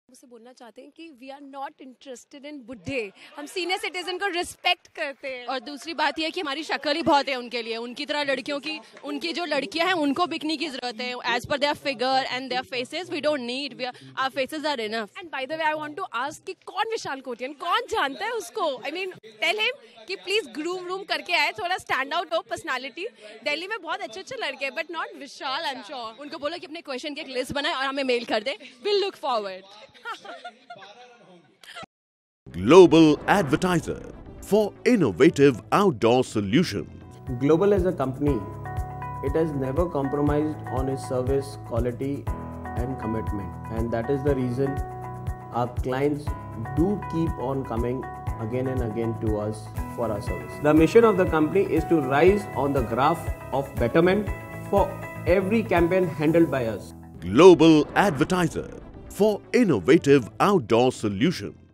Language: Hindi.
मुझसे बोलना चाहते हैं कि we are not interested in बुढ़े, हम सीनियर सिटीजन को रिस्पेक्ट करते हैं। और दूसरी बात यह है कि हमारी शक्ल ही बहुत है उनके लिए, उनकी तरह लड़कियों की, उनकी जो लड़कियां हैं उनको बिकने की जरूरत है। As per their figure and their faces we don't need, our faces are enough. And by the way I want to ask कि कौन विशाल कोटियन, कौन जानता है उसको? आई मीन टेल हिम कि प्लीज ग्रूम रूम करके आए, थोड़ा स्टैंड आउट हो पर्सनालिटी। दिल्ली में बहुत अच्छे अच्छे लड़के हैं but not Vishal. I am sure उनको बोलो कि अपने क्वेश्चन की एक लिस्ट बनाए और हमें मेल कर दे, will look forward. Global Advertiser for innovative outdoor solutions. Global as a company, it has never compromised on its service quality and commitment, and that is the reason our clients do keep on coming again and again to us for our service. The mission of the company is to rise on the graph of betterment for every campaign handled by us. Global Advertiser for innovative outdoor solutions.